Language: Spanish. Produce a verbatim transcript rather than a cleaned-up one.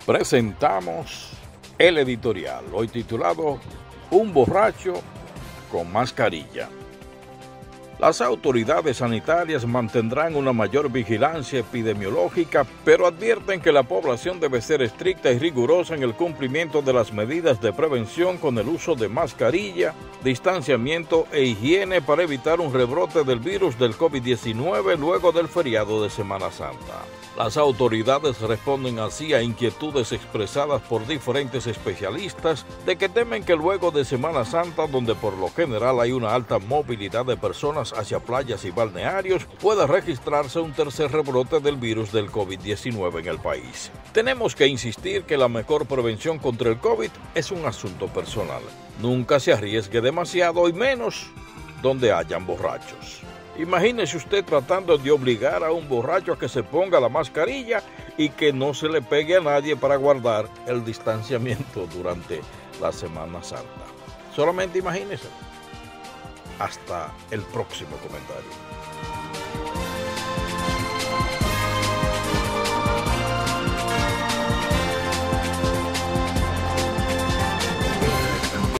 Presentamos el editorial, hoy titulado Un borracho con mascarilla. Las autoridades sanitarias mantendrán una mayor vigilancia epidemiológica, pero advierten que la población debe ser estricta y rigurosa en el cumplimiento de las medidas de prevención con el uso de mascarilla, distanciamiento e higiene para evitar un rebrote del virus del COVID diecinueve luego del feriado de Semana Santa. Las autoridades responden así a inquietudes expresadas por diferentes especialistas de que temen que luego de Semana Santa, donde por lo general hay una alta movilidad de personas hacia playas y balnearios, pueda registrarse un tercer rebrote del virus del COVID diecinueve en el país. Tenemos que insistir que la mejor prevención contra el COVID es un asunto personal. Nunca se arriesgue demasiado y menos donde hayan borrachos. Imagínese usted tratando de obligar a un borracho a que se ponga la mascarilla y que no se le pegue a nadie para guardar el distanciamiento durante la Semana Santa. Solamente imagínese. Hasta el próximo comentario.